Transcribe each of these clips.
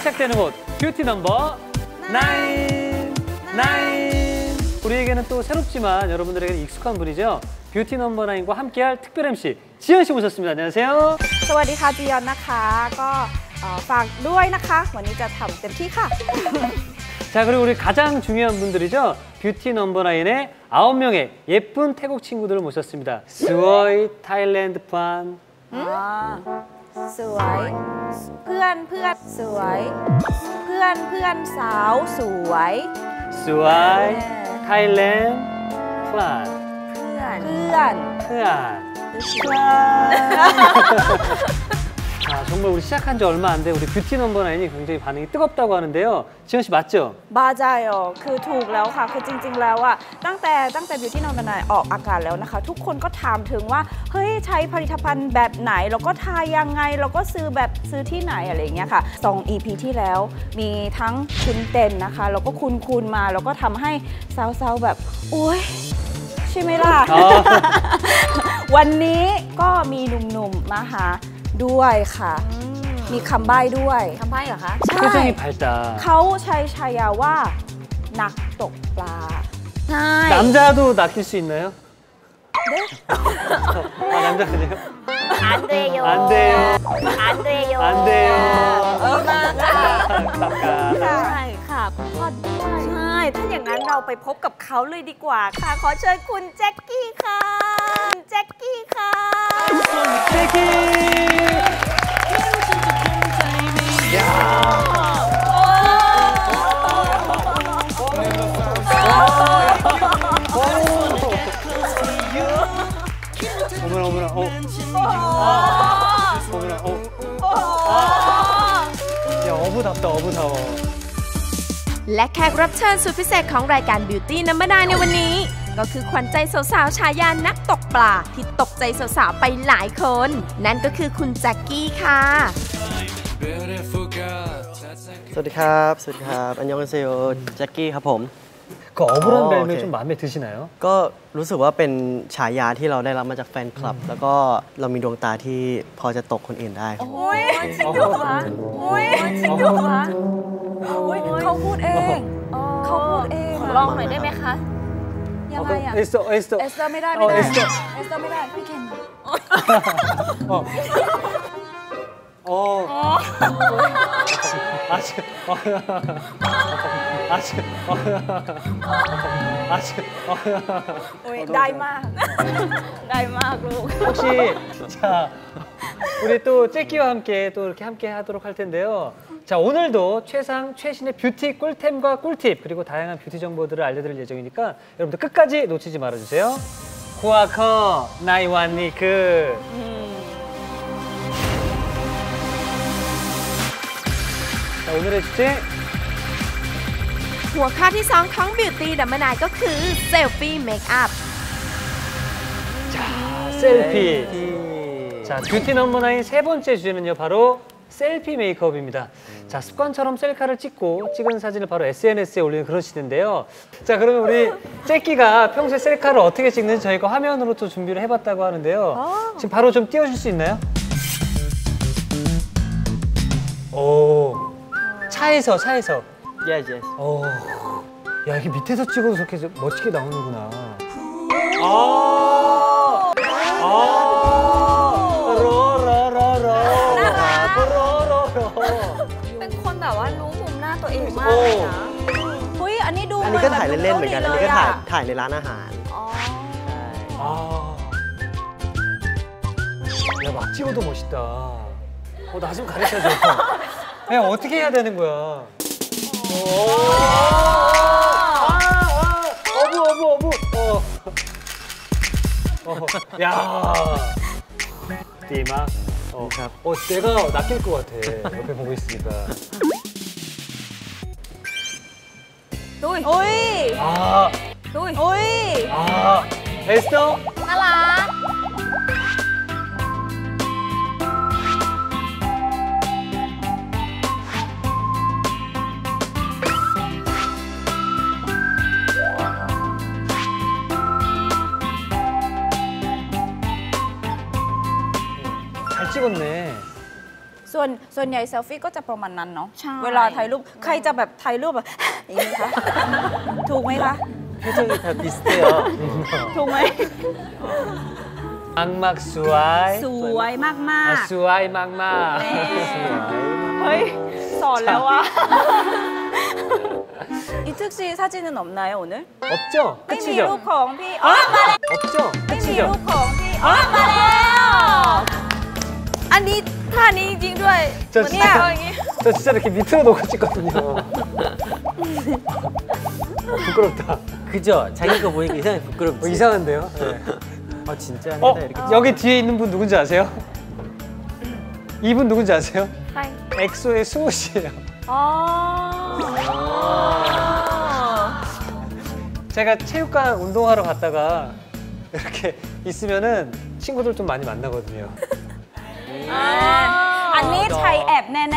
시작되는 곳 뷰티 넘버 9. 우리에게는 또 새롭지만 여러분들에게는 익숙한 분이죠. 뷰티 넘버 9과 함께할 특별 MC 지연 씨 모셨습니다. 안녕하세요. สวัสดีค่ะจียอนนะคะก็ฝากด้วยนะคะวันนี้จะทำเต็มที่ค่ะ 자, 그리고 우리 가장 중요한 분들이죠. 뷰티 넘버 9의 9명의 예쁜 태국 친구들을 모셨습니다. 스워이 타일랜드 판. สวยเพื่อนสวยเพื่อนสาวสวย 스와이 타일랜드 판. เพื่อน 아, 정말 우리 시작한 지 얼마 안 돼 우리 뷰티 넘버 9이 굉장히 반응이 뜨겁다고 하는데요. 지연 씨 맞죠? 맞아요. คือถูกแล้วค่ะคือจริงๆแล้วอะตั้งแต่ Beauty Number 9ออกอากาศแล้วนะคะทุกคนก็ถามถึงว่าเฮ้ยใช้ผลิตภัณฑ์แบบไหนแล้วก็ทายังไงแล้วก็ซื้อที่ไหนอะไรอย่างเงี้ยค่ะ2 EP ที่แล้วมีทั้งคุณเต้นนะคะแล้วก็คุณมาแล้วก็ทำให้สาวๆแบบโอ๊ยใช่ไหมล่ะ วันนี้ก็มีหนุ่มๆมาหาด้วยค่ะมีคำใบ้ด้วยคำใบ้เหรอคะใช่ 표정이 밝다. เขาใช้ฉายาว่านักตกปลาใช่ 남자도 낚일 수 있나요? 네? 아, 남자 아니에요? 안 돼요. 안 돼요. 안 돼요. 안 돼요. มากค่ะ 아깝다. ใช่ค่ะพอด้วยใช่ถ้าอย่างนั้นเราไปพบกับเขาเลยดีกว่าค่ะ ขอเชิญคุณแจ็คกี้ค่ะคุณแจ็คกี้ค่ะ 제키! 어머나 어머나 야 어부답다 어부다워 และแขกรับเชิญสุดพิเศษของรายการ Beauty Number 9ในวันนี้ก็คือขวัญใจสาวๆฉายานักตกปลาที่ตกใจสาวๆไปหลายคน นั่นก็คือคุณแจ็คกี้ค่ะสวัสดีครับอันยองเซโอแจ็คกี้ครับผม 그 어부라는 별명이 좀 마음에 드시나요? ก็รู้สึกว่าเป็นฉายาที่เราได้รับมาจากแฟนคลับ แล้วก็เรามีดวงตาที่พอจะตกคนอื่นได้ครับโอ้ยจริงเหรอคะโอ้ยจริงเหรอคะโอ้ยเขาพูดเองเขาพูดเองลองหน่อยได้ไหมคะยังไงอะ 에스터 เอสเตอร์ไม่ได้เอสเตอร์เอสเตอร์ไม่ได้พี่เคน 아직 โอ้ยได้มากได้มากลูก 혹시 자 우리 또 잭키와 함께 또 이렇게 함께 하도록 할 텐데요. 자 오늘도 최신의 뷰티 꿀템과 꿀팁 그리고 다양한 뷰티 정보들을 알려드릴 예정이니까 여러분들 끝까지 놓치지 말아주세요. 코아커 나이완니크. 자 오늘의 주제 หัวข้อที่ 2 ของ Beauty Number 9ก็คือเซลฟี่เมคอัพ 자 셀피. 자 뷰티 넘버 9 세 번째 주제는요 바로 셀피 메이크업입니다. 자 습관처럼 셀카를 찍은 사진을 바로 SNS에 올리는 그런 시대인데요. 자 그러면 우리 잭키가 평소에 셀카를 어떻게 찍는지 저희가 화면으로 또 준비를 해봤다고 하는데요. 지금 바로 좀 띄워줄 수 있나요? 오 차에서 yes 오, 야 이게 밑에서 찍어도 저렇게 멋지게 나오는구나. 로로로로. เป็นคนแบบว่ารู้มุมหน้าตัวเองมากเลยนะเฮ้ยอันนี้ดูอันนี้ก็ถ่ายเล่นๆเหมือนกันอันนี้ก็ถ่ายในร้านอาหาร 아, 야 막 찍어도 멋있다. 나 좀 가르쳐줘. 야 어떻게 해야 되는 거야? 어부. 야. 디마. 내가 낚일 것 같아. 옆에 보고 있으니까. โอ้ย 아, โอ้ย 에스터. น่ารัก 잘 찍었네. สส่วนใหญ่เซลฟี่ก็จะประมาณนั้นเนาะใช่เวลาถ่ายรูปใครจะแบบถ่ายรูปแบบ อย่างนี้คะ ถูกไหมคะ 표정이 다 비슷해요. ถูกไหม 악막 수아이. สวยมาก 수아이 막막. ๆ เฮ้ย สอนแล้วอะ 이특 씨 사진은 없나요 오늘? 없죠? ไม่มี 끝이죠? รูปของพี่อ๋อมาแล้ว 없죠? ไม่มี 끝이죠? รูปของพี่อ๋อมาแล้วอันนี้ท่านี้จริงๆด้วยจะเหมือนเนี่ยอย่างงี้ 저 진짜 이렇게 밑으로 놓고 찍거든요. 부끄럽다. 그죠? 자기가 보니까 이상하게 부끄럽지. 이상한데요? 네. 아 진짜 어? 아니다 이렇게. 여기 뒤에 있는 분 누군지 아세요? 이분 누군지 아세요? ใคร 엑소의 수호 씨예요. อ๋อ 제가 체육관 운동하러 갔다가 이렇게 있으면은 친구들 좀 많이 만나거든요. อันนี้ชัยแอบแน่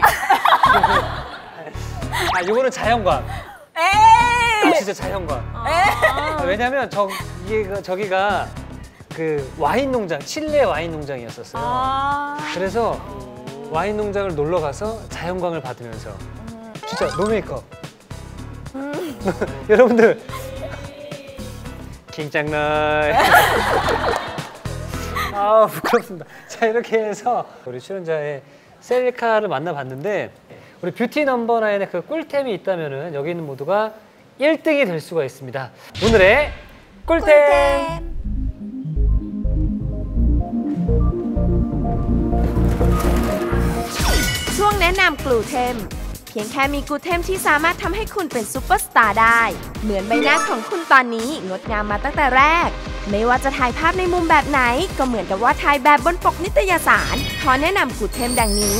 아, 이거는 자연광. ๆ เอ๊ะ 진짜 자연광. เอ๊ะ 왜냐면 저기가 그 와인 농장, 칠레 와인 농장이었었어요. อ๋อ 그래서 와인 농장을 놀러 가서 자연광을 받으면서 진짜 노메이크업. 여러분들 킹짱나이. 아 부끄럽습니다. 자 이렇게 해서 우리 출연자의 셀카를 만나봤는데 우리 뷰티 넘버 나인의 그 꿀템이 있다면은 여기 있는 모두가 1등이 될 수가 있습니다. 오늘의 꿀템. ช่วงแนะนำกลูเทมเพียงแค่มีกลูเทมที่สามารถทำให้คุณเป็นซูเปอร์สตาร์ได้ เหมือนใบหน้าของคุณตอนนี้งดงามมาตั้งแต่แรก ไม่ว่าจะถ่ายภาพในมุมแบบไหน ก็เหมือนกับว่าถ่ายแบบบนปกนิตยสาร ขอแนะนำกลูเทมดังนี้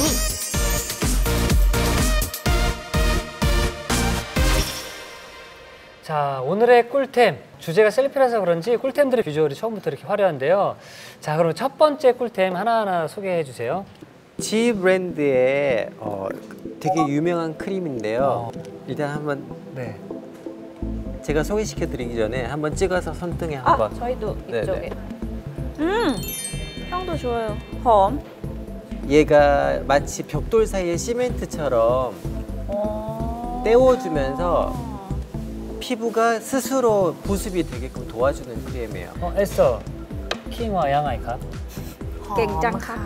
자 오늘의 꿀템 주제가 셀피라서 그런지 꿀템들의 비주얼이 처음부터 이렇게 화려한데요. 자 그럼 첫 번째 꿀템 하나하나 소개해 주세요. 지 브랜드의 되게 유명한 크림인데요. 일단 한번 네. 제가 소개시켜 드리기 전에 한번 찍어서 손등에 아, 한번. 저희도 네네. 이쪽에. 향도 좋아요. 홈. 얘가 마치 벽돌 사이의 시멘트처럼 떼워주면서 피부가 스스로 보습이 되게끔 도와주는 크림이에요. 에스터 킹와 양아이카. เก่งจังค่ะ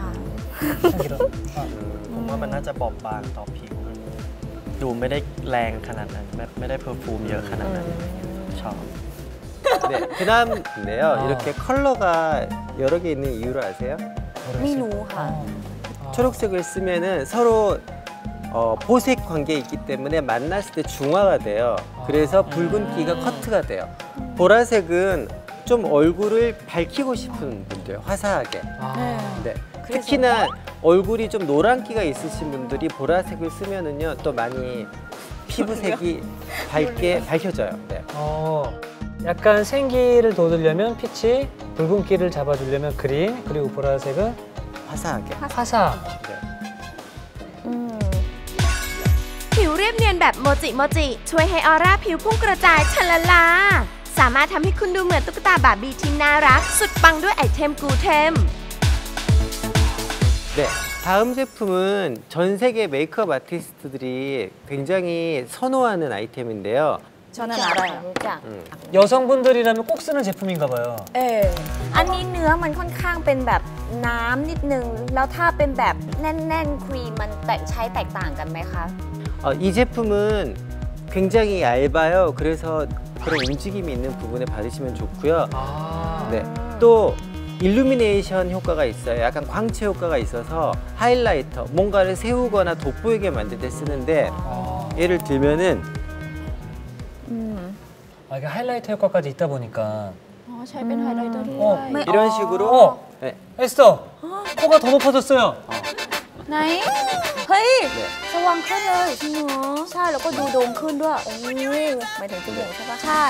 ผมว่ามันน่าจะบอบบางต่อผิว ดูไม่ได้แรงขนาดนั้นไม่ได้เพอร์ฟูมเยอะขนาดนั้นชอบ 네, 그다음인데요. 이렇게 컬러가 여러 개 있는 이유를 아세요? ไม่รู้ค่ะ 초록색을 쓰면은 서로 보색 관계에 있기 때문에 만났을 때 중화가 돼요. 그래서 붉은기가 커트가 돼요. 보라색은 좀 얼굴을 밝히고 싶은 분들, 화사하게. 네. 특히나 얼굴이 좀 노란기가 있으신 분들이 보라색을 쓰면은요 또 많이 피부색이 밝게 밝혀져요. 네. 약간 생기를 돋으려면 피치, 붉은기를 잡아주려면 그린, 그리고 보라색은 화사하게. 화사. 네. ผิวเรียบเนียนแบบโมจิช่วยให้ออร่าผิวพุ่งกระจายชะละลา สามารถทำให้คุณดูเหมือนตุ๊กตาบาร์บี้ที่น่ารัก สุดปังด้วยไอเทมกลูเทม 네. 다음 제품은 전 세계 메이크업 아티스트들이 굉장히 선호하는 아이템인데요. 저는 알아요. รู้จัก 여성분들이라면 꼭 쓰는 제품인가 봐요. เอออันนี้เนื้อมันค่อนข้างเป็นแบบน้ำนิดนึง แล้วถ้าเป็นแบบแน่นๆครีมมันใช้แตกต่างกันไหมคะ 이 제품은 굉장히 얇아요. 그래서 그런 움직임이 있는 부분에 바르시면 좋고요. 네. 또 일루미네이션 효과가 있어요. 약간 광채 효과가 있어서 하이라이터, 뭔가를 세우거나 돋보이게 만들 때 쓰는데 예를 들면은 이게 하이라이터 효과까지 있다 보니까 อ๋อใช้เป็นไฮไลท์เตอร์ด้ว 어. ย 이런 식으로 네. 에스터 코가 더 높아졌어요. ไหน เฮ้ย 네. สว่างขึ้นเลยจริงเหรอใช่ แล้วก็ดูโด่งขึ้นด้วย โอ้ยหมายถึงจมูกใช่ปะใช่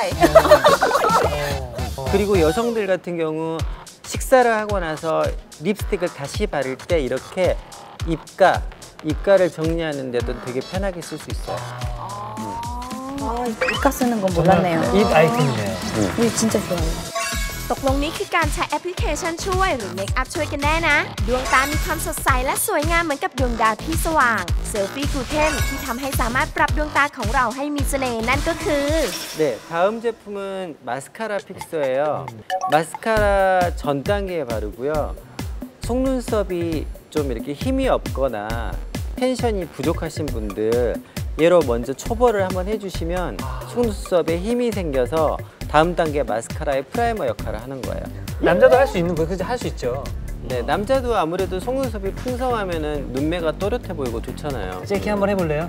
그리고 여성들 같은 경우 식사를 하고 나서 립스틱을 다시 바를 때 이렇게 입가를 정리하는 데도 되게 편하게 쓸 수 있어요. 이까 쓰는 건 몰랐네요. 이 아이템이네요. 이거 진짜 좋아요. ตกลงนี้คือการใช้แอปพลิเคชันช่วยหรือเมคอัพช่วยกันแน่นะ ดวงตามีความสดใสและสวยงามเหมือนกับดวงดาวที่สว่างเซลฟี่กูเทนที่ทำให้สามารถปรับดวงตาของเราให้มีเสน่ห์นั่นก็คือ 네, 다음 제품은 마스카라 픽서예요. 마스카라 전 단계에 바르고요. 속눈썹이 좀 이렇게 힘이 없거나 텐션이 부족하신 분들 얘로 먼저 초벌을 한번 해주시면 속눈썹에 힘이 생겨서 다음 단계 마스카라의 프라이머 역할을 하는 거예요. 남자도 할 수 있는 거예요? 그죠? 할 수 있죠. 네, 남자도 아무래도 속눈썹이 풍성하면은 눈매가 또렷해 보이고 좋잖아요. 제키 한번 해볼래요?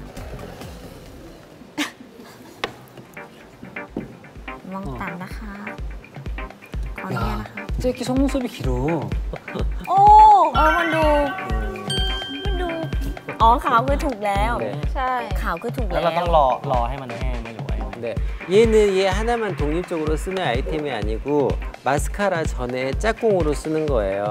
มองต่ำนะคะ ขออนุญาต 야, นะคะ 제키 속눈썹이 길어. โอ้มันดู อ๋อขาวคือถูกแล้ว 네. ใช่ขาวคือถูกแล้แล้ว วเราต้องรอให้มันแห้งไหมหรือว่ายังไง 네, 얘는 얘 하나만 독립적으로 쓰는 아이템이 아니고 마스카라 전에 짝꿍으로 쓰는 거예요.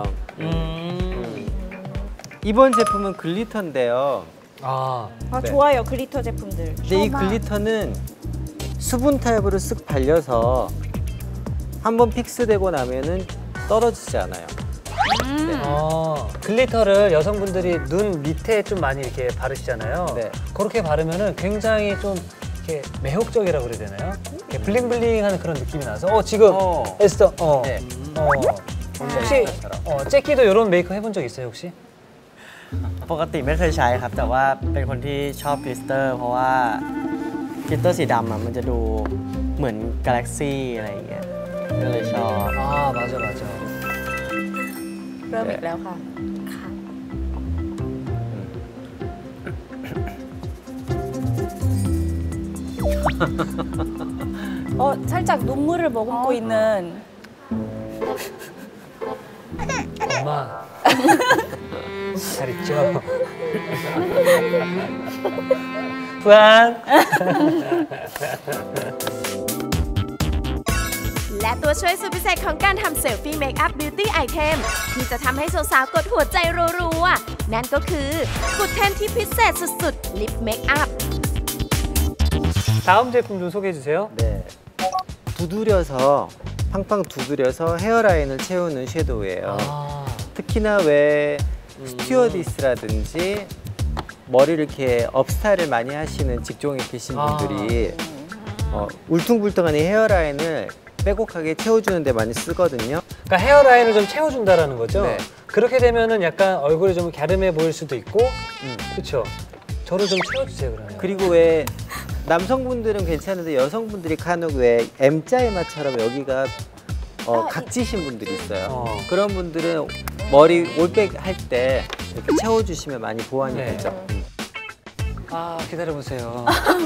이번 제품은 글리터인데요. 아, เพราะชัวร์อยู่คลิโตเจพุมเดอร์ 근데 이 글리터는 수분 타입으로 쓱 발려서 한번 픽스되고 나면은 떨어지지 않아요. 네. 글리터를 여성분들이 눈 밑에 좀 많이 이렇게 바르시잖아요. 네. 그렇게 바르면은 굉장히 좀 이렇게 매혹적이라고 그래야 되나요? 이렇게 블링블링하는 그런 느낌이 나서 지금 에스더 네. 혹시 제키도 이런 메이크업 해본 적 있어요 혹시? ปกติไม่เคยใช้ครับ แต่ว่าเป็นคนที่ชอบกลิสเตอร์ เพราะว่ากลิสเตอร์สีดำมันจะดูเหมือนกาแล็กซี่อะไรอย่างเงี้ยก็เลยชอบ 아 맞아 맞아. เริ่มอีกแล้วค่ะ 살짝 눈물을 머금고 있는 엄마 잘 있죠? 부안 และตัวช่วยสุดพิเศษของการทำเซลฟี่เมคอัพบิวตี้ไอเทมที่จะทำให้สาวๆกดหัวใจรัวๆนั่นก็คือกูเทนที่พิเศษสุดๆลิปเมคอัพ 다음 제품 좀 소개해 주세요. 네. 두드려서 팡팡 두드려서 헤어라인을 채우는 섀도우예요. 특히나 왜 스튜어디스라든지 머리를 이렇게 업스타일을 많이 하시는 직종에 계신 분들이 울퉁불퉁한 이 헤어라인을 빼곡하게 채워주는 데 많이 쓰거든요. 그러니까 헤어라인을 좀 채워준다라는 거죠? 네. 그렇게 되면은 약간 얼굴이 좀 갸름해 보일 수도 있고 그렇죠? 저를 좀 채워주세요 그러면. 그리고 왜 남성분들은 괜찮은데 여성분들이 간혹 왜 M자이마처럼 여기가 각지신 분들이 있어요. 그런 분들은 머리 올백 할 때 이렇게 채워주시면 많이 보완이 네. 되죠. 아 기다려보세요.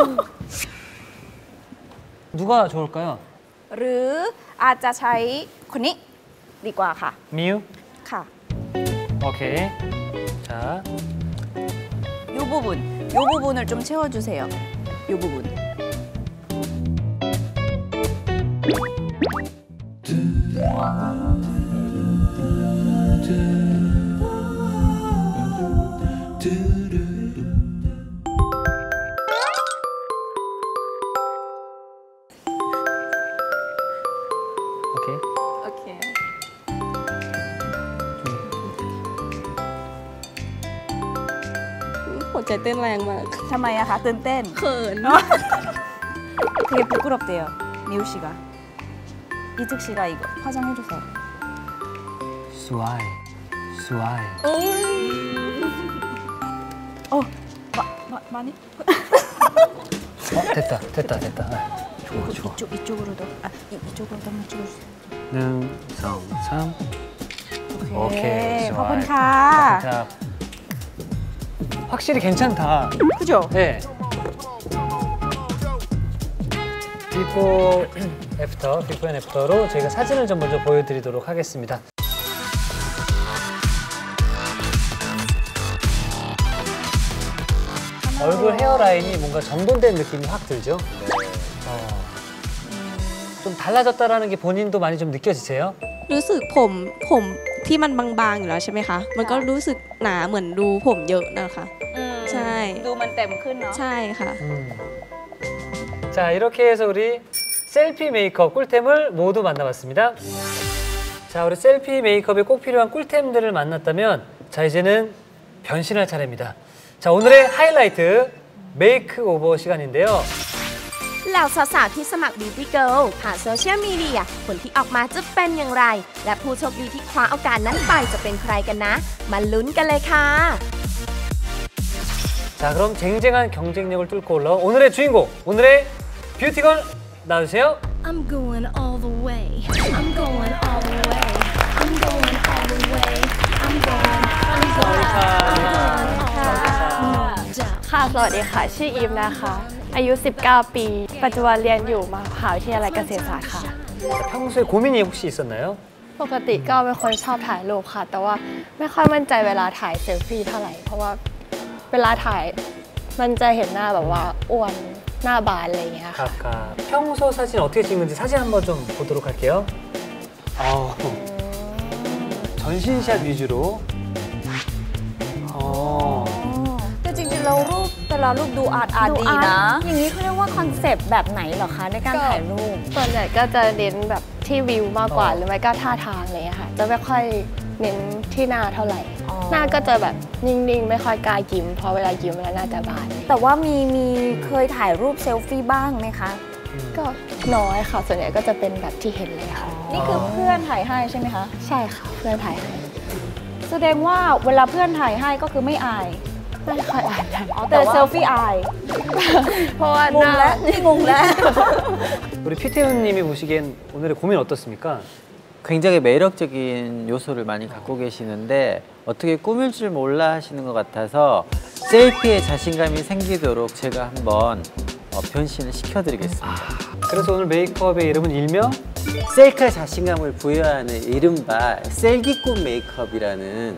누가 좋을까요? หรืออาจจะใช้คนนี้ดีกว่าค่ะ 미유? ค่ะ 오케이. 자, 이 부분을 좀 채워주세요. 이 부분. 오케이. 오케이. หัวใจเต้นแรงมากทำไมอะคะตื่นเต้นเขิน 되게 부끄럽대요. 미우 씨가. 이특 씨가 이거 화장해줘서. 스와이. 스와이. 많이? 됐다. 됐다. 됐다. 좋아, 좋아. 이쪽으로도. 이쪽으로도 한번 찍어주세요. 1, 2, 3. 오케이. 좋아요. 거분카. 자, 확실히 괜찮다. 그죠? 네. 비포 애프터, 비포 앤 애프터로 저희가 사진을 좀 먼저 보여드리도록 하겠습니다. 얼굴 헤어라인이 뭔가 정돈된 느낌이 확 들죠? 좀 달라졌다라는 게 본인도 많이 좀 느껴지세요? รู้สึกผมที่มันบางๆอยู่แล้วใช่ไหมคะ มันก็รู้สึกหนาเหมือนดูผมเยอะนะคะ ใช่ดูมันเต็มขึ้นเนาะใช่ค่ะ 자, 이렇게 해서 우리 셀피 메이크업 꿀템을 모두 만나봤습니다. 자, 우리 셀피 메이크업에 꼭 필요한 꿀템들을 만났다면 자, 이제는 변신할 차례입니다. 자, 오늘의 하이라이트 메이크오버 시간인데요. เหล่าสาวๆที่สมัคร Beauty Girl ผ่านโซเชียลมีเดียผลที่ออกมาจะเป็นอย่างไร และผู้โชคดีที่คว้าโอกาสนั้นไปจะเป็นใครกันนะ มาลุ้นกันเลยค่ะ 자, 그럼 쟁쟁한 경쟁력을 뚫고 올라온 오늘의 주인공, 오늘의 뷰티걸 나와주세요. I'm going all the way. I'm going all the way. I'm going all the way. I'm going. I'm going. down. ค่ะ สวัสดีค่ะ ชื่ออีฟนะคะ อายุ 19 ปี ปัจจุบันเรียนอยู่มหาวิทยาลัยเกษตรศาสตร์ค่ะ 자, 평소에 고민이 혹시 있었나요? ปกติก็เป็นคนชอบถ่ายรูปค่ะ แต่ว่าไม่ค่อยมั่นใจเวลาถ่ายเซลฟี่เท่าไหร่ เพราะว่าเวลาถ่ายมันจะเห็นหน้าแบบว่าอ้วน หน้าบานอะไรอย่างเงี้ยค่ะ 각각 평소 사진 어떻게 찍는지 사진 한번 좀 보도록 할게요. 전신샷 위주로. แต่จริงๆเรารูปแต่ละรูปดูอาร์ตดีนะ อย่างนี้เขาเรียกว่าคอนเซปต์แบบไหนเหรอคะในการถ่ายรูปส่วนใหญ่ก็จะเน้นแบบที่วิวมากกว่า หรือไม่ก็ท่าทางอะไรอย่างเงี้ยค่ะ จะไม่ค่อยเน้นที่หน้าเท่าไหร่ หน้าก็จะแบบนิ่งๆ ไม่ค่อยกล้ายิ้ม เพราะเวลายิ้มแล้วหน้าจะบานแต่ว่ามีเคยถ่ายรูปเซลฟี่บ้างไหมคะก็น้อยค่ะ ส่วนใหญ่ก็จะเป็นแบบที่เห็นเลยค่ะนี่คือเพื่อนถ่ายให้ใช่ไหมคะใช่ค่ะ เพื่อนถ่ายให้แสดงว่าเวลาเพื่อนถ่ายให้ก็คือไม่อายไม่ค่อยอ่านได้แต่เซลฟี่อายเพราะว่างงแล้วนี่งงแล้ว 우리 피태훈님이 보시기엔 오늘의 고민 어떻습니까? 굉장히 매력적인 요소를 많이 갖고 계시는데 어떻게 꾸밀 줄 몰라 하시는 것 같아서 셀피에 자신감이 생기도록 제가 한번 변신을 시켜드리겠습니다. 그래서 오늘 메이크업의 이름은 일명 셀카 자신감을 부여하는 이른바 셀기꾼 메이크업이라는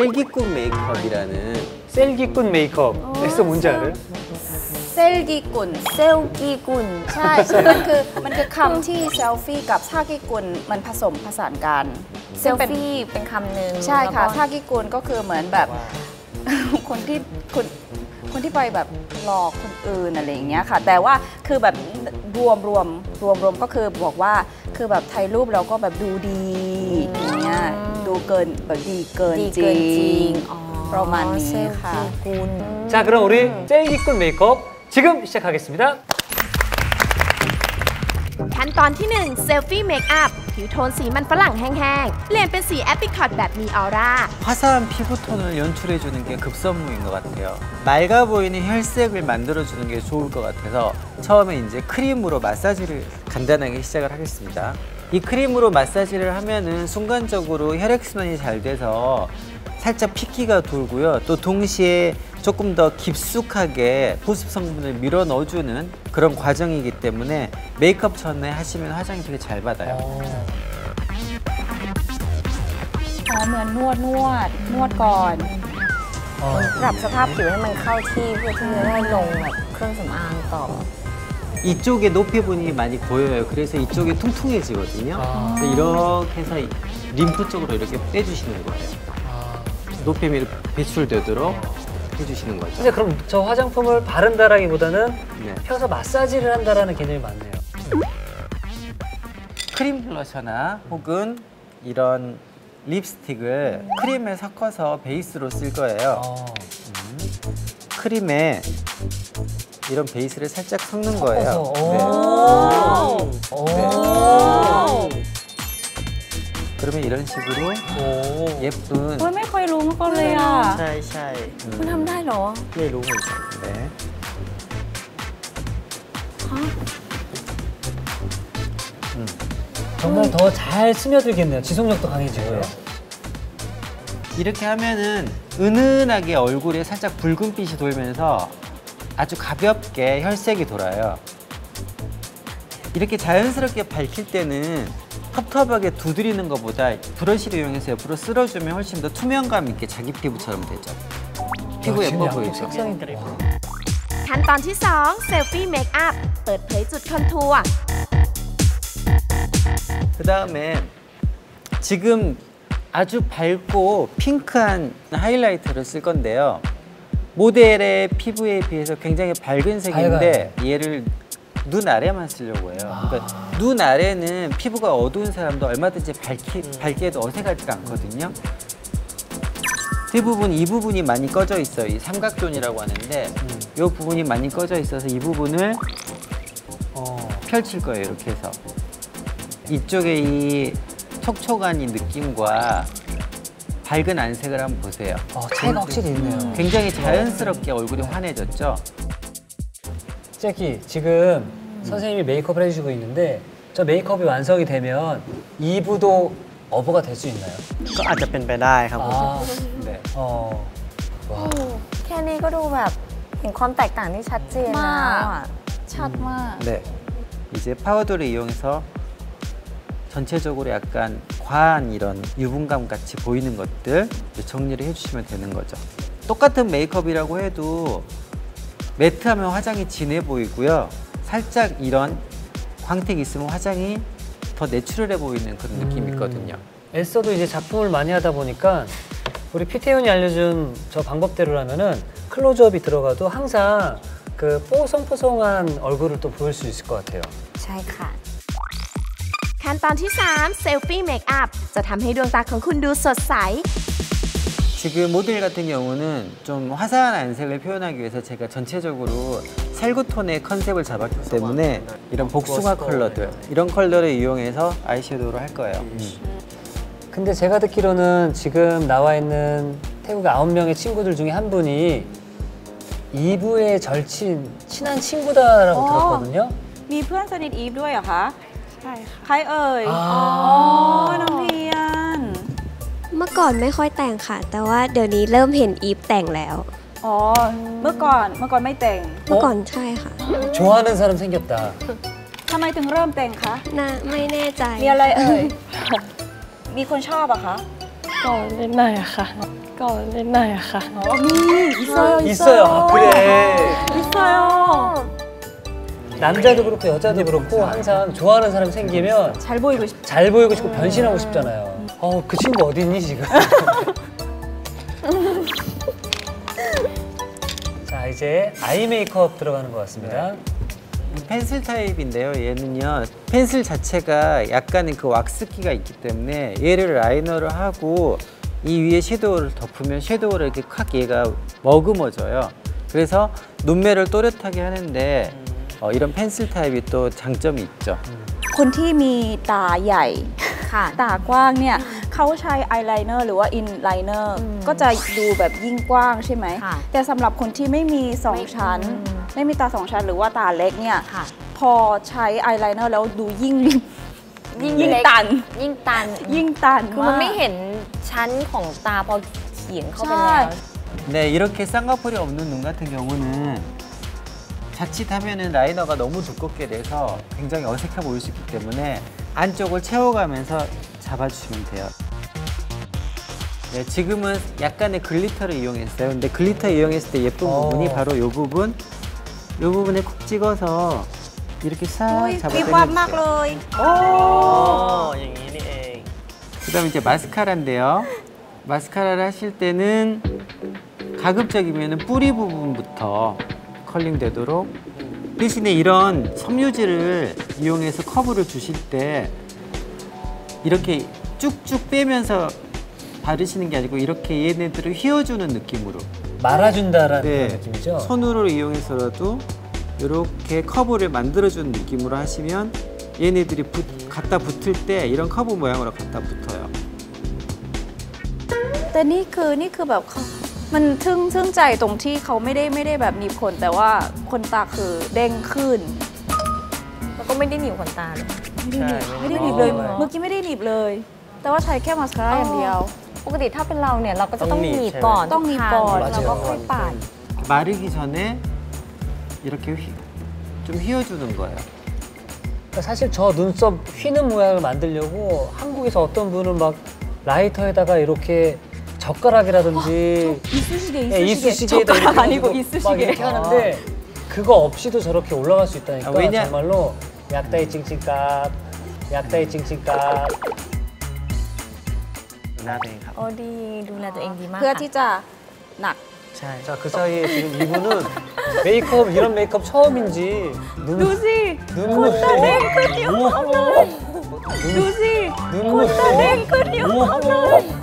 셀기꾼 메이크업. 그래서 뭔지 알아요? เซลกีกุนเซลกีกุนใช่ มันคือคำที่เซลฟี่กับชากีกุนมันผสมผสานกันเซลฟี่เป็นคำหนึ่งใช่ค่ะชากีกุนก็คือเหมือนแบบคนที่ไปแบบหลอกคนอื่นอะไรอย่างเงี้ยค่ะ แต่ว่าคือแบบรวมก็คือบอกว่าคือแบบถ่ายรูปเราก็แบบดูดีอย่างเงี้ยดูเกินแบบดีเกินจริงประมาณนี้ค่ะ 자, 그럼 우리 셀기꾼 메이크업 지금 시작하겠습니다. ขั้นตอนที่ 1 เซลฟี่เมคอัพ ผิวโทนสีมันฝรั่งแห้งๆ เปลี่ยนเป็นสีแอปริคอตแบบมีออร่า 화사한 피부톤을 연출해주는 게 급선무인 것 같아요. 맑아 보이는 혈색을 만들어주는 게 좋을 것 같아서 처음에 이제 크림으로 마사지를 간단하게 시작을 하겠습니다. 이 크림으로 마사지를 하면은 순간적으로 혈액순환이 잘 돼서 살짝 핏기가 돌고요. 또 동시에 조금 더 깊숙하게 보습 성분을 밀어 넣어주는 그런 과정이기 때문에 메이크업 전에 하시면 화장이 되게 잘 받아요. เหมือนนวดก่อนปรับสภาพผิวให้มันเข้าที่เพื่อที่จะได้ลงแบบเครื่องสำอางต่อ 이쪽에 노폐분이 많이 고여요. 그래서 이쪽이 퉁퉁해지거든요. 그래서 이렇게 해서 림프 쪽으로 이렇게 빼주시는 거예요. 노폐물이 배출되도록 해주시는 거죠. 근데 그럼 저 화장품을 바른다라기보다는 네. 펴서 마사지를 한다라는 개념이 맞네요. 크림 블러셔나 혹은 이런 립스틱을 크림에 섞어서 베이스로 쓸 거예요. 크림에 이런 베이스를 살짝 섞는 거예요. 네. 그러면 이런 식으로 예쁜 ไม่เคยรู้มาก่อนเลยอ่ะใช่คุณทำได้เหรอไม่รู้เหมือนกัน네. 정말 더 잘 스며들겠네요. 지속력도 강해지고요. 이렇게 하면은 은은하게 얼굴에 살짝 붉은빛이 돌면서 아주 가볍게 혈색이 돌아요. 이렇게 자연스럽게 밝힐 때는 텁텁하게 두드리는 것보다 브러쉬를 이용해서 옆으로 쓸어주면 훨씬 더 투명감 있게 자기 피부처럼 되죠. 피부 예뻐 보이죠? ขั้นตอนที่ 2 เซลฟี่เมคอัพ เปิดเผยจุดคอนทัวร์ 그 다음에 지금 아주 밝고 핑크한 하이라이터를 쓸 건데요. 모델의 피부에 비해서 굉장히 밝은 색인데 얘를 눈 아래만 쓰려고 해요. 그러니까 눈 아래는 피부가 어두운 사람도 얼마든지 밝게 해도 어색하지가 않거든요. 대부분 이 부분이 많이 꺼져 있어요. 이 삼각존이라고 하는데 이 부분이 많이 꺼져 있어서 이 부분을 펼칠 거예요. 이렇게 해서 이쪽에 이 촉촉한 이 느낌과 밝은 안색을 한번 보세요. 차이가 확실히 있네요. 굉장히 자연스럽게 얼굴이 환해졌죠? 제키, 지금 선생님이 메이크업을 해주시고 있는데 저 메이크업이 완성이 되면 2부도 어버가 될 수 있나요? ก็อาจจะเป็นไปได้ครับผม 네. 와. แค่นี้ก็ดูแบบเห็นความแตกต่างที่ชัดเจนแล้วอ่ะชัดมาก 네. 이제 파우더를 이용해서 전체적으로 약간 과한 이런 유분감 같이 보이는 것들 정리를 해주시면 되는 거죠. 똑같은 메이크업이라고 해도 매트하면 화장이 진해 보이고요. 살짝 이런 광택이 있으면 화장이 더 내추럴해 보이는 그런 느낌이 있거든요. 애써도 이제 작품을 많이 하다 보니까 우리 피태훈이 알려준 저 방법대로라면은 클로즈업이 들어가도 항상 그 뽀송뽀송한 얼굴을 또 보일 수 있을 것 같아요. ใช่ค่ะขั้นตอนที่ 3 เซลฟี่เมคอัพจะทำให้ดวงตาของคุณดูสดใส 지금 모델 같은 경우는 좀 화사한 안색을 표현하기 위해서 제가 전체적으로 살구톤의 컨셉을 잡았기 때문에 이런 복숭아 컬러들, 이런 컬러를 이용해서 아이섀도우를 할 거예요. 근데 제가 듣기로는 지금 나와 있는 태국의 9명의 친구들 중에 한 분이 2부의 절친, 친한 친구다라고 들었거든요. มีเพื่อนสนิทอีฟด้วยเหรอคะใช่ค่ะใครเอ่ยอ๋อน้องเทียนเมื่อก่อนไม่ค่อยแต่งค่ะ แต่ว่าเดี๋ยวนี้เริ่มเห็นอีฟแต่งแล้วอ๋อ เมื่อก่อนไม่แต่งเมื่อก่อนใช่ค่ะ 좋아하는 사람 생겼다. ทำไมถึงเริ่มแต่งคะน่าไม่แน่ใจมีอะไรเอ่ย มีคนชอบอะคะก่อนนิดหน่อยอะค่ะ ก่อนนิดหน่อยอะค่ะอ๋อ มี있어요 있어요. 아, 그래. 있어요. 남자도 그렇고 여자도 그렇고 항상 좋아하는 사람 생기면 잘 보이고 싶 잘 보이고 싶고 변신하고 싶잖아요. 그 친구 어디 있니 지금? 자, 이제 아이 메이크업 들어가는 것 같습니다. 펜슬 타입인데요. 얘는요. 펜슬 자체가 약간의 그 왁스기가 있기 때문에 얘를 라이너를 하고 이 위에 섀도우를 덮으면 섀도우를 이렇게 확 얘가 머금어져요. 그래서 눈매를 또렷하게 하는데 이런 펜슬 타입이 또 장점이 있죠. คนที่มีตาใหญ่ ตากว้างเนี่ยเขาใช้อายไลเนอร์หรือว่าอินไลเนอร์ก็จะดูแบบยิ่งกว้างใช่ไหม แต่สำหรับคนที่ไม่มี2ชั้น ไม่มีตา2ชั้นหรือว่าตาเล็กเนี่ยพอใช้อายไลเนอร์แล้วดูยิ่งตันยิ่งตันยิ่งตันคือมันไม่เห็นชั้นของตาพอเขียนเข้าไปแล้ว 네, 이렇게 쌍꺼풀이 없는 눈 같은 경우는 자칫하면은 라이너가 너무 두껍게 돼서 굉장히 어색해 보일 수 있기 때문에 안쪽을 채워가면서 잡아주시면 돼요. 네, 지금은 약간의 글리터를 이용했어요. 근데 글리터 이용했을 때 예쁜 부분이 바로 이 부분에 콕 찍어서 이렇게 싹 มีความมากเล 잡아당겨주세요. ยอย่างนี้นี่เอง 그다음에 이제 마스카라인데요. 마스카라를 하실 때는 가급적이면 뿌리 부분부터 컬링되도록 대신에 이런 섬유질을 이용해서 커브를 주실 때 이렇게 쭉쭉 빼면서 바르시는 게 아니고 이렇게 얘네들을 휘어주는 느낌으로 말아준다라는 네, 그런 느낌이죠? 손으로 이용해서라도 이렇게 커브를 만들어주는 느낌으로 하시면 얘네들이 갖다 붙을 때 이런 커브 모양으로 갖다 붙어요. แต่นี่คือแบบเขามันทึ่งใจตรงที่เขาไม่ได้แบบหนีบขนแต่ว่าขนตาคือเด้งขึ้นแล้วก็ไม่ได้หนีบขนตาเลยไม่ได้หนีบเลย เมื่อกี้ไม่ได้หนีบเลย แต่ว่าใช้แค่มาสคาร่าอย่างเดียวปกติถ้าเป็นเราเนี่ยเราก็จะต้องหนีบก่อนต้องหนีบก่อนแล้วก็ค่อยปาด 마르기 전에 이렇게 좀 휘어주는 거예요. 그러니까 사실 저 눈썹 휘는 모양을 만들려고 한국에서 어떤 분은 막 라이터에다가 이렇게 젓가락이라든지 이쑤시개에다 젓가락 아니고 막 이쑤시개. 이렇게 하는데 그거 없이도 저렇게 올라갈 수 있다니까. 정말로 약다이 찡찡깍, 약다이 찡찡깍. หน้าตัวเองครับโอ้ดีดูแลตัวเองดีมากเพื่อที่จะหนัก 자, 그 사이에 지금 이분은 메이크업 이런 메이크업 처음인지 눈, ดูสิ 눈물 ขนตาเด้งขึ้นอยู่ข้างในดูสิขนตาเด้งขึ้นอยู่ข้างใน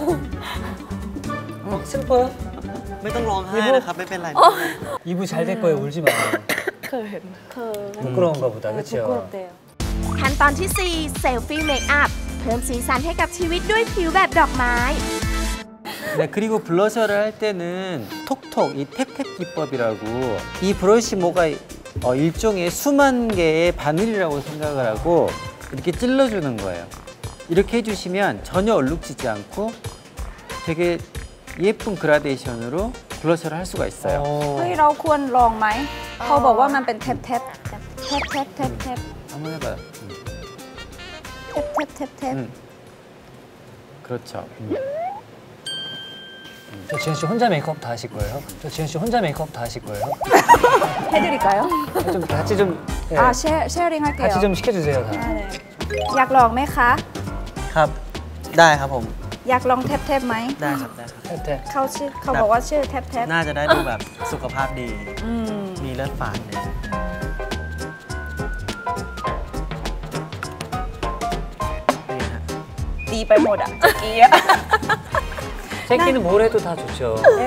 슬퍼요? ไม่ต้องร้องไห้นะครับ ไม่เป็นไร 이분 잘 될 거예요. 울지 마. เคยเห็นเคย 부끄러운가 보다. บุก 그렇죠? รุบเดียวขั้นตอนที่ 4 เซลฟี่เมคอัพ เพิ่มสีสันให้กับชีวิตด้วยผิวแบบดอกไม้ 네, 그리고 블러셔를 할 때는 톡톡 이 탭탭 기법이라고 이 브러쉬 모가 일종의 수만 개의 바늘이라고 생각을 하고 이렇게 찔러주는 거예요. 이렇게 해주시면 전혀 얼룩지지 않고 되게 예쁜 그라데이션으로 블러셔를 할 수가 있어요. เฮ้ยเราควรลองไหมเขาบอกว่ามันเป็นแท็บแท็บแท็บแท็บแท็บแท็บ 한번 해봐요. แท็บแท็บแท็บแท็บ 그렇죠. 저 지현 씨 혼자 메이크업 다 하실 거예요? 저 지현 씨 혼자 메이크업 다 하실 거예요? 해드릴까요? 좀 같이 좀 예, แชร์ริงให้เกี่ยว 같이 좀 시켜주세요. 다. ได้เลยอยากลองไหมคะครับ ได้ครับผมอยากลองแท็บแท็บไหมได้ครับ ได้ครับ 탭탭. เขาบอกว่าชื่อแท็บแท็บน่าจะได้ดูแบบสุขภาพดี มีเลือดฝาดเลยนี่ฮะดีไปหมดอ่ะเมื่อกี้อะ 새끼는 뭘 해도 다 좋죠.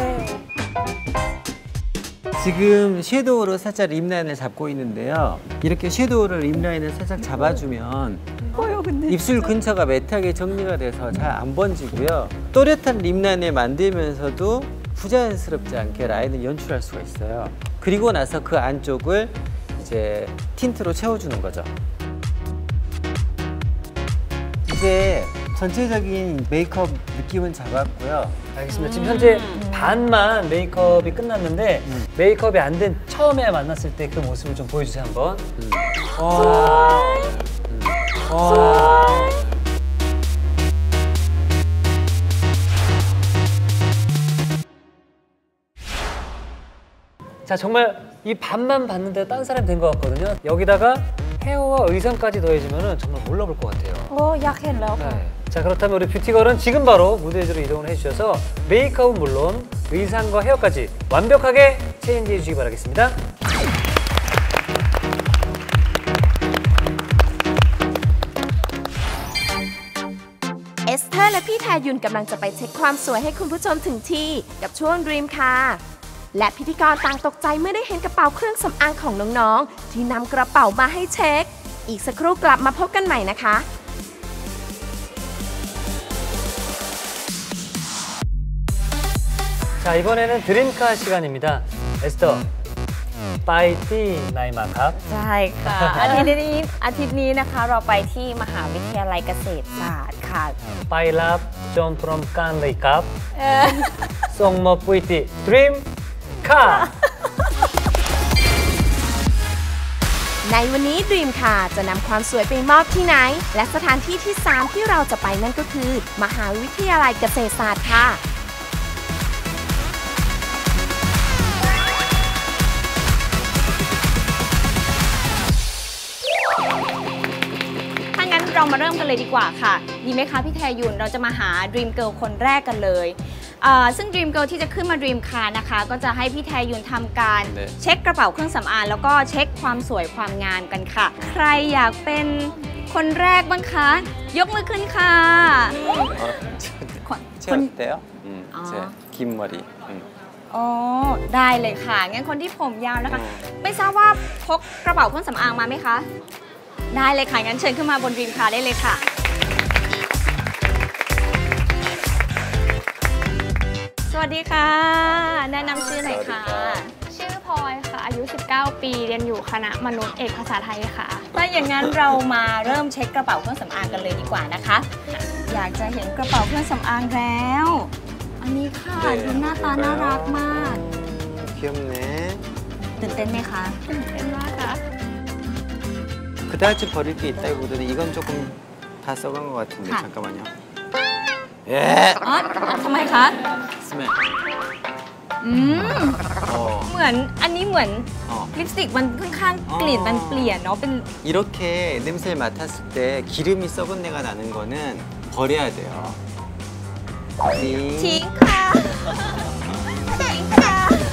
지금 섀도우로 살짝 립라인을 잡고 있는데요. 이렇게 섀도우를 립라인을 살짝 잡아주면 입술 근처가 매트하게 정리가 돼서 잘 안 번지고요. 또렷한 립라인을 만들면서도 부자연스럽지 않게 라인을 연출할 수가 있어요. 그리고 나서 그 안쪽을 이제 틴트로 채워주는 거죠. 이제 전체적인 메이크업 느낌은 잡았고요. 알겠습니다. 지금 현재 반만 메이크업이 끝났는데 메이크업이 안 된 처음에 만났을 때 그 모습을 좀 보여주세요 한번. 자 정말 이 반만 봤는데 딴 사람이 된 것 같거든요. 여기다가 헤어와 의상까지 더해지면 정말 몰라볼 것 같아요. โอ้อยากเห็นแล้วค่ะ 네. 자 그렇다면 우리 뷰티걸은 지금 바로 무대 위로 이동을 해주셔서 메이크업은 물론 의상과 헤어까지 완벽하게 체인지해 주시기 바라겠습니다. เอสเธอร์และพี่แทยุนกำลังจะไปเช็คความสวยให้คุณผู้ชมถึงที่กับช่วง Dream ค่ะและพิธีกรต่างตกใจเมื่อได้เห็นกระเป๋าเครื่องสำอางของน้องๆที่นำกระเป๋ามาให้เช็คอีกสักครู่กลับมาพบกันใหม่นะคะ 자 이번에는 드림카 시간입니다. 에스터, 파이티 나이마캅. ใช่ค่ะ อาทิตย์นี้นะคะเราไปที่มหาวิทยาลัยเกษตรศาสตร์ค่ะ 파이랍 좀 프롬 깐레이캅. 송모 뿌이티 드림카. ในวันนี้ Dream ค่ะจะนำความสวยไปมอบที่ไหน และสถานที่ที่ 3 ที่เราจะไปนั่นก็คือ มหาวิทยาลัยเกษตรศาสตร์ค่ะถ้างั้นเรามาเริ่มกันเลยดีกว่าค่ะดีไหมคะพี่แทยุนเราจะมาหา Dream Girl คนแรกกันเลยซึ่ง Dream Girl ที่จะขึ้นมา Dream Car นะคะก็จะให้พี่แทยุนทำการเช็คกระเป๋าเครื่องสำอางแล้วก็เช็คความสวยความงามกันค่ะ ใครอยากเป็นคนแรกบ้างคะยกมือขึ้นค่ะ 제 어때요? 제 긴 머리. อ๋อได้เลยค่ะงั้นคนที่ผมยาวนะคะไม่ทราบว่าพกกระเป๋าเครื่องสำอางมาไหมคะได้เลยค่ะงั้นเชิญขึ้นมาบน Dream Car ได้เลยค่ะสวัสดีค่ะแนะนำชื่อหน่อยค่ะชื่อพลอยค่ะ อายุ 19 ปี เรียนอยู่คณะมนุษย์เอกภาษาไทยค่ะถ้าอย่างนั้นเรามาเริ่มเช็คกระเป๋าเครื่องสำอางกันเลยดีกว่านะคะ อยากจะเห็นกระเป๋าเครื่องสำอางแล้ว อันนี้ค่ะดูหน้าตาน่ารักมาก 귀엽네. ตื่นเต้นไหมคะตื่นเต้นมากค่ะ 그다지 버릴 게 있다기보다는 이건 조금 다 썩은 것 같은데 ค่ะ 잠깐만요. 예. อ๋อทำไมคะ 스멜. เหมือนอันนี้เหมือน 어. ลิปสติกมันค่อนข้างกลิ่นมันเปลี่ยนเนาะเป็น 이렇게 냄새를 맡았을 때 기름이 썩은 내가 나는 거는 버려야 돼요. ทิ้งค่ะทิ้งค่ะ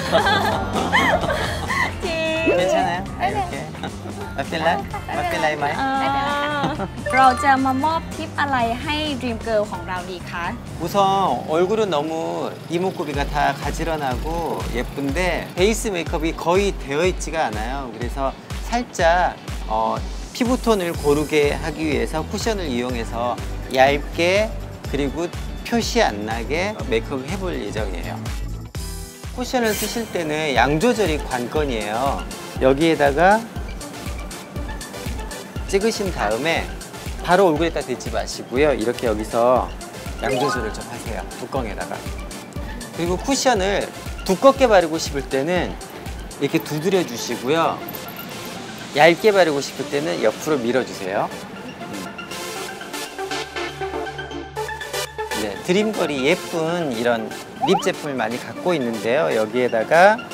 จริง 괜찮아요? 이렇게. 맛빌라이 마이? เราจะมามอบทิปอะไรให้ Dream Girl ของเราดีคะ 우선 얼굴은 너무 이목구비가 다 가지런하고 예쁜데 베이스 메이크업이 거의 되어 있지가 않아요. 그래서 살짝 피부톤을 고르게 하기 위해서 쿠션을 이용해서 얇게 그리고 표시 안 나게 메이크업을 해볼 예정이에요. 쿠션을 쓰실 때는 양 조절이 관건이에요. 여기에다가 찍으신 다음에 바로 얼굴에다 대지 마시고요. 이렇게 여기서 양 조절을 좀 하세요. 뚜껑에다가. 그리고 쿠션을 두껍게 바르고 싶을 때는 이렇게 두드려 주시고요. 얇게 바르고 싶을 때는 옆으로 밀어주세요. 네, 드림걸이 예쁜 이런 립 제품을 많이 갖고 있는데요. 여기에다가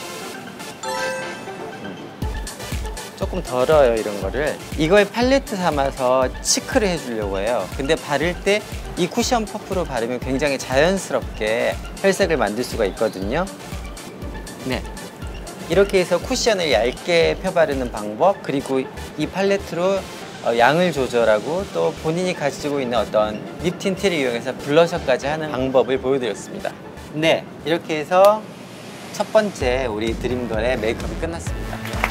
조금 덜어요, 이런 거를. 이걸 팔레트 삼아서 치크를 해주려고 해요. 근데 바를 때 이 쿠션 퍼프로 바르면 굉장히 자연스럽게 혈색을 만들 수가 있거든요. 네, 이렇게 해서 쿠션을 얇게 펴바르는 방법, 그리고 이 팔레트로 양을 조절하고 또 본인이 가지고 있는 어떤 립 틴트를 이용해서 블러셔까지 하는 방법을 보여드렸습니다. 네, 이렇게 해서 첫 번째 우리 드림걸의 메이크업이 끝났습니다.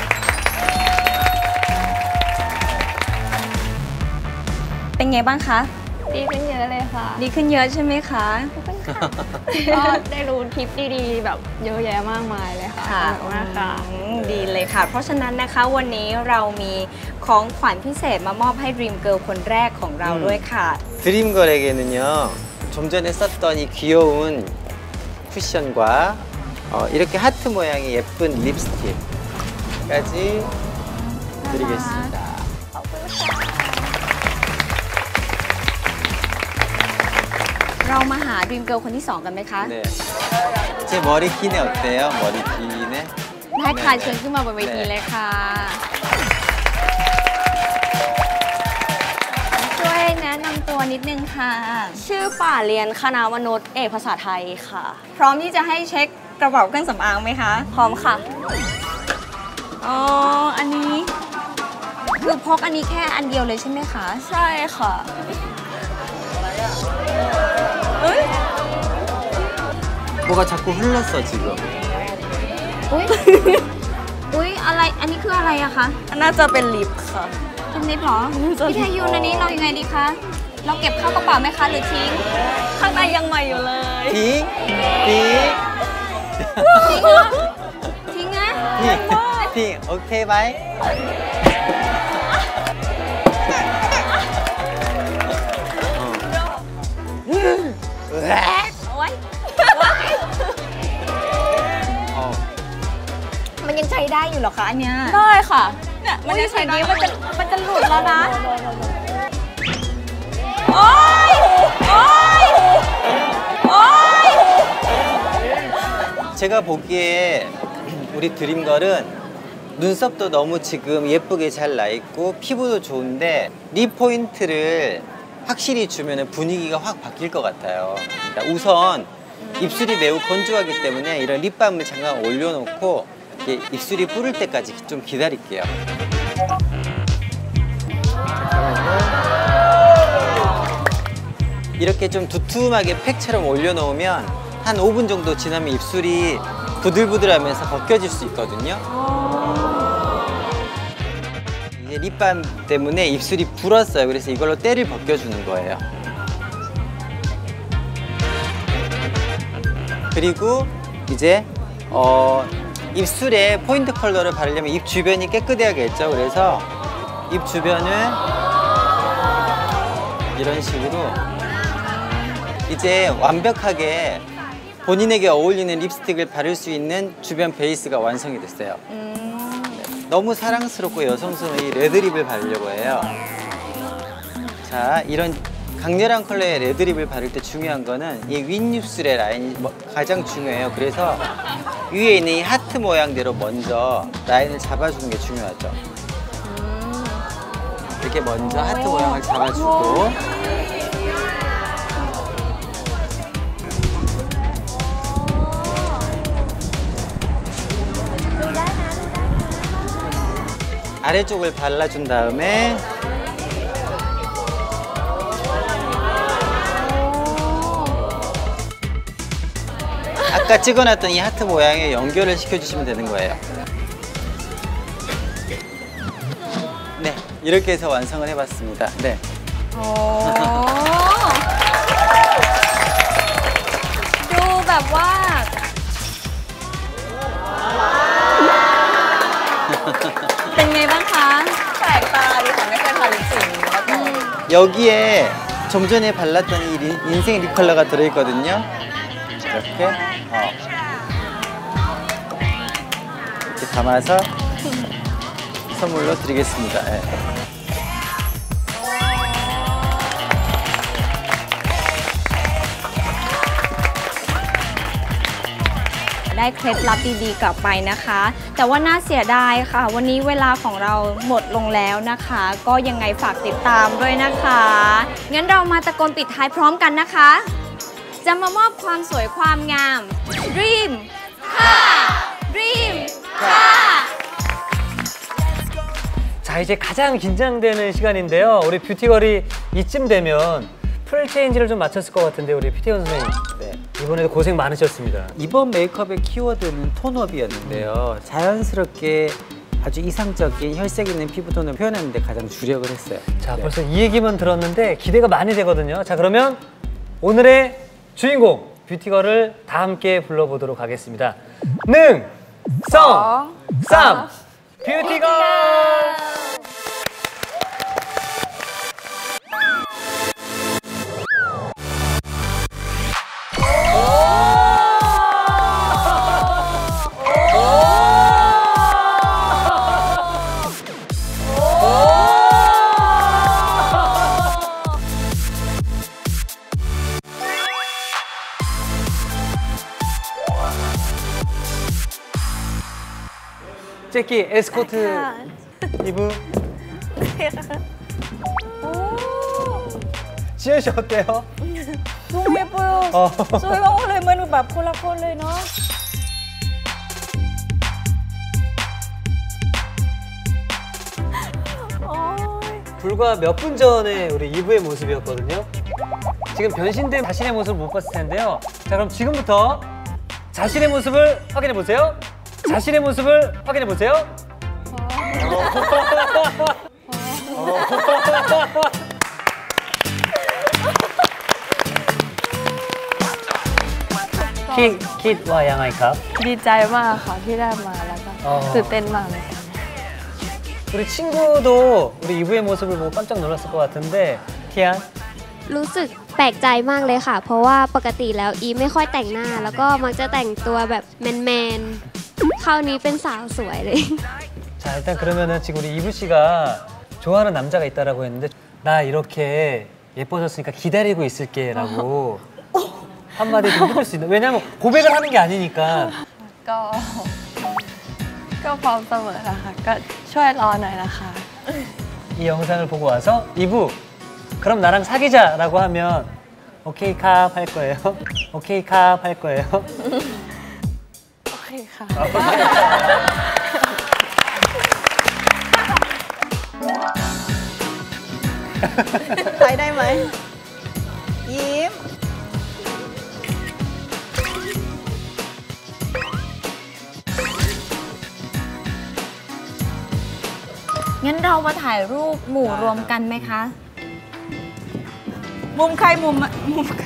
เป็นไงบ้างคะดีขึ้นเยอะเลยค่ะดีขึ้นเยอะใช่ไหมคะก็ได้รู้ทิปดีๆแบบเยอะแยะมากมายเลยค่ะค่ะสนุกมากค่ะดีเลยค่ะ เพราะฉะนั้นนะคะวันนี้เรามีของขวัญพิเศษมามอบให้ Dream Girl คนแรกของเราด้วยค่ะ 드림걸에게는요, 좀 전에 썼던 이 귀여운 쿠션과 이렇게 하트 모양의 예쁜 립스틱까지 드리겠습니다. เรามาหา Dream Girl คนที่ 2 กันไหมคะ 네. 제 머리 기네 어때요? 머리 기네? ได้ค่ะเชิญขึ้นมาบนเวทีเลยค่ะ ช่วยแนะนำตัวนิดนึงค่ะชื่อป่าเรียนคณะมนุษย์เอกภาษาไทยค่ะพร้อมที่จะให้เช็คกระเป๋าเครื่องสำอางไหมคะพร้อมค่ะอ๋อ อันนี้คือพกอันนี้แค่อันเดียวเลยใช่ไหมคะใช่ค่ะ 뭐가 자꾸 흘렀어 지금. อุ้ย อุ้ยอะไร อันนี้คืออะไรอะคะน่าจะเป็นลิปค่ะเป็นลิปเหรอ พี่เทยุนอันนี้เรายังไงดีคะ เราเก็บเข้ากระเป๋าไหมคะหรือทิ้งข้างในยังใหม่อยู่เลย 빙? 빙? ทิ้งเหรอทิ้งนะ 빙? 빙? 오케이 바이? 으악! โอ๊ย มันยังใช้ได้อยู่เหรอคะอันเนี้ยได้ค่ะเนี่ยมันยังใช้ได้มันจะหลุดแล้วนะ โอ๊ย โอ๊ย โอ๊ย 제가 보기에 우리 드림걸은 눈썹도 너무 지금 예쁘게 잘 나있고 피부도 좋은데 립 포인트를 확실히 주면 분위기가 확 바뀔 것 같아요. 그러니까 우선 입술이 매우 건조하기 때문에 이런 립밤을 잠깐 올려놓고 입술이 뿌릴 때까지 좀 기다릴게요. 이렇게 좀 두툼하게 팩처럼 올려놓으면 한 5분 정도 지나면 입술이 부들부들하면서 벗겨질 수 있거든요. 이제 립밤 때문에 입술이 불었어요. 그래서 이걸로 때를 벗겨주는 거예요. 그리고 이제 입술에 포인트 컬러를 바르려면 입 주변이 깨끗해야겠죠. 그래서 입 주변을 이런 식으로 이제 완벽하게 본인에게 어울리는 립스틱을 바를 수 있는 주변 베이스가 완성이 됐어요. 너무 사랑스럽고 여성스러운 이 레드립을 바르려고 해요. 자, 이런 강렬한 컬러의 레드립을 바를 때 중요한 거는 이 윗입술의 라인이 가장 중요해요. 그래서 위에 있는 이 하트 모양대로 먼저 라인을 잡아주는 게 중요하죠. 이렇게 먼저 하트 모양을 잡아주고 아래쪽을 발라준 다음에 아까 찍어놨던 이 하트 모양에 연결을 시켜주시면 되는 거예요. 네, 이렇게 해서 완성을 해봤습니다. 네. ดูแบบว่า เป็นไงบ้างคะแปลกตาดิค่ะไม่เคยทาลิปสีนี้มาก่อน 여기에 좀 전에 발랐던 이 인생 립 컬러가 들어있거든요. 이렇게 이렇게 담아서 선물로 드리겠습니다. 네. ได้เคล็ดลับดีๆกลับไปนะคะ แต่ว่าน่าเสียดายค่ะ วันนี้เวลาของเราหมดลงแล้วนะคะ ก็ยังไงฝากติดตามด้วยนะคะ งั้นเรามาตะโกนปิดท้ายพร้อมกันนะคะ จะมามอบความสวยความงาม Dream ค่ะ Dream ค่ะ 자, 이제 가장 긴장되는 시간인데요. 우리 뷰티걸이 이쯤 되면 풀 체인지를 좀 마쳤을 것 같은데 우리 피태현 선생님. 네. 이번에도 고생 많으셨습니다. 이번 메이크업의 키워드는 톤업이었는데요. 자연스럽게 아주 이상적인 혈색 있는 피부톤을 표현하는 데 가장 주력을 했어요. 자, 네. 벌써 이 얘기만 들었는데 기대가 많이 되거든요. 자, 그러면 오늘의 주인공 뷰티걸을 다 함께 불러보도록 하겠습니다. 능, 성, 쌈, 뷰티걸! 제키 에스코트 이브. 지현 씨 어때요? 너무 예뻐요.สวยมากเลยเหมือนแบบคนละคนเลยเนาะ 불과 몇 분 전에 우리 이브의 모습이었거든요. 지금 변신된 자신의 모습을 못 봤을 텐데요. 자, 그럼 지금부터 자신의 모습을 확인해 보세요. 자신의 모습을 확인해 보세요.คิดว่ายังไงครับดีใจมากค่ะที่ได้มาแล้วก็ตื่นเต้นมากเลยค่ะ 우리 친구도 우리 이브의 모습을 보고 깜짝 놀랐을 것 같은데 티안 รู้สึกแปลกใจมากเลยค่ะ เพราะว่าปกติแล้วอีฟไม่ค่อยแต่งหน้า แล้วก็มักจะแต่งตัวแบบแมนๆคราวนี้เป็นสาวสวยเลย 자, 일단 그러면은 지금 우리 이브 씨가 좋아하는 남자가 있다라고 했는데 나 이렇게 예뻐졌으니까 기다리고 있을게라고 한마디 좀 해줄 수 있나? 왜냐면 고백을 하는 게 아니니까. ก็พร้อมเสมอนะคะก็ช่วยรอหน่อยนะคะ 이 영상을 보고 와서 이브 그럼 나랑 사귀자라고 하면 오케이 캅 할 거예요? 오케이 캅 할 거예요? โอเคค่ะใช้ได้ไหมยิ้มงั้นเรามาถ่ายรูปหมู่รวมกันไหมคะมุมใครมุมมุม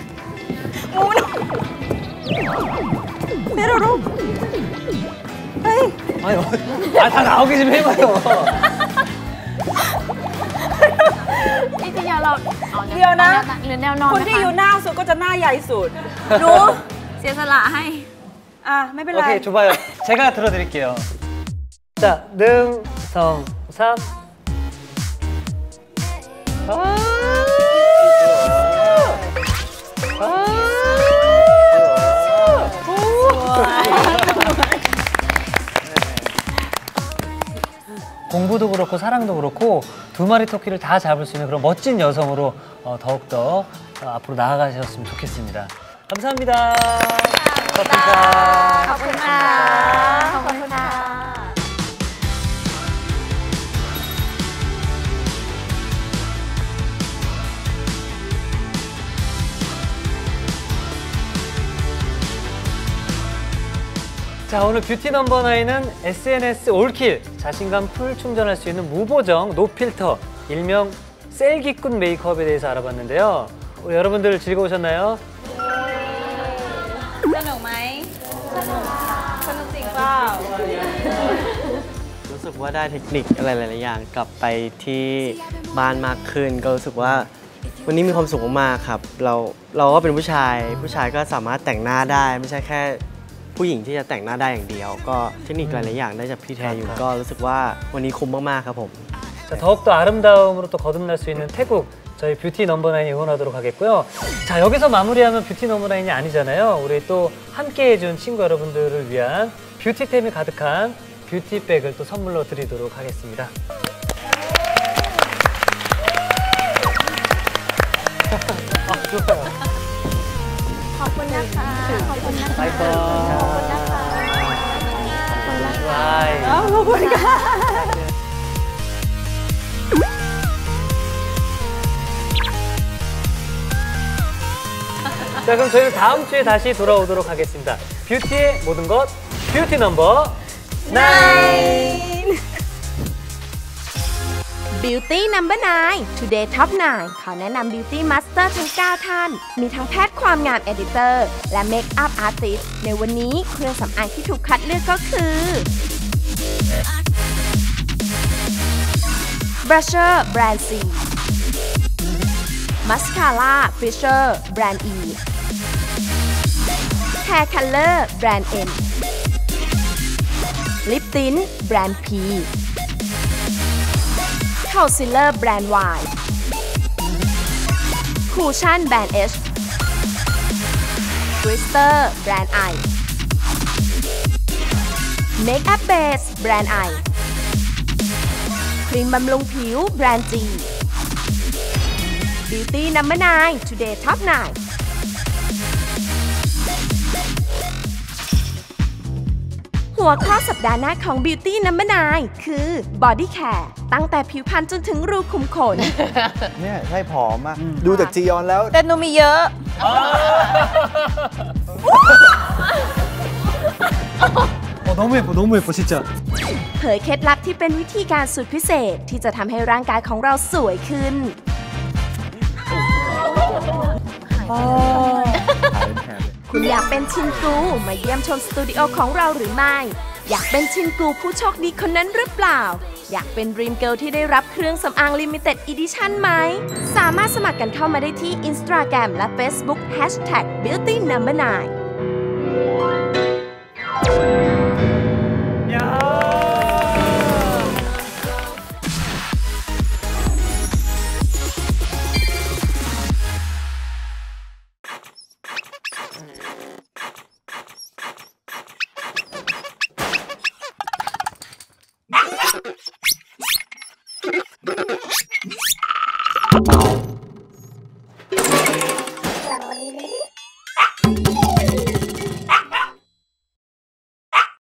เฮ้ยเรารูปเฮ้ย 아니, 다 나오게 좀 해봐요. จริงๆเราเดี๋ยวนะหรือแนวนอนคนที่อยู่หน้าสุดก็จะหน้าใหญ่สุดรู้ เสียสละให้อ่ะไม่เป็นไร 오케이, 좋아요. 제가 들어드릴게요. 자, 능, 성, 삼. 공부도 그렇고 사랑도 그렇고 두 마리 토끼를 다 잡을 수 있는 그런 멋진 여성으로 더욱더 앞으로 나아가셨으면 좋겠습니다. 감사합니다. 고맙습니다. ขอบคุณค่ะ ขอบคุณค่ะ 자, 오늘 뷰티 넘버 9은 SNS 올킬, 자신감 풀 충전할 수 있는 무보정 노필터, 일명 셀기꾼 메이크업에 대해서 알아봤는데요. 우리 여러분들 즐거우셨나요? สนุกไหมสนุกจริงเปล่ารู้สึกว่าได้เทคนิคอะไรหลายๆอย่างกลับไปที่บ้านมากขึ้นก็รู้สึกว่าวันนี้มีความสุขมากๆครับเราก็เป็นผู้ชายก็สามารถแต่งหน้าได้ไม่ใช่แค่ผู้หญิงที่จะแต่งหน้าได้อย่างเดียวก็เทคนิคหลายๆอย่างได้จากพี่แทยุนก็รู้สึกว่าวันนี้คุ้มมากๆครับผม 자, 더욱더 아름다움으로 또 거듭날 수 있는 태국 저희 뷰티 넘버 9 응원하도록 하겠고요. 자, 여기서 마무리하면 뷰티 넘버 9이 아니잖아요. 우리 또 함께 해준 친구 여러분들을 위한 뷰티템이 가득한 뷰티백을 또 선물로 드리도록 하겠습니다. 아, 좋아요. ขอบคุณนะคะ ขอบคุณนะคะ 바이바이. ขอบคุณนะคะ 바이. ขอบคุณค่ะ 자, 그럼 저희는 다음 주에 다시 돌아오도록 하겠습니다. 뷰티의 모든 것, 뷰티 넘버 9. Beauty Number 9 Today Top 9 ขอแนะนำ Beauty Master ทั้ง 9 ท่าน มีทั้งแพทย์ความงาม Editor และ Make-up Artist ในวันนี้เครื่องสำอางที่ถูกคัดเลือกก็คือ Brusher แบรนด์ C Mascara Fisher แบรนด์ E Hair Color แบรนด์ M Lip Tint แบรนด์ P Concealer แบรนด์ Y Cushion แบรนด์ H Twister แบรนด์ I Makeup Base แบรนด์ I ครีมบำรุงผิวแบรนด์ G Beauty Number 9 Today Top 9หัวข้อสัปดาห์หน้าของ Beauty Number 9 คือ Body Care ตั้งแต่ผิวพรรณจนถึงรูขุมขนเนี่ยใช่ผอมอะดูจากจียอนแล้วแต่หนูมีเยอะ 너무 예뻐, 진짜. เผยเคล็ดลับที่เป็นวิธีการสุดพิเศษที่จะทำให้ร่างกายของเราสวยขึ้น คุณอยากเป็นชินกูมาเยี่ยมชมสตูดิโอของเราหรือไม่ อยากเป็นชินกูผู้โชคดีคนนั้นหรือเปล่า อยากเป็น Dream Girl ที่ได้รับเครื่องสำอาง Limited Edition ไหม สามารถสมัครกันเข้ามาได้ที่ Instagram และ Facebook #Beauty Number 9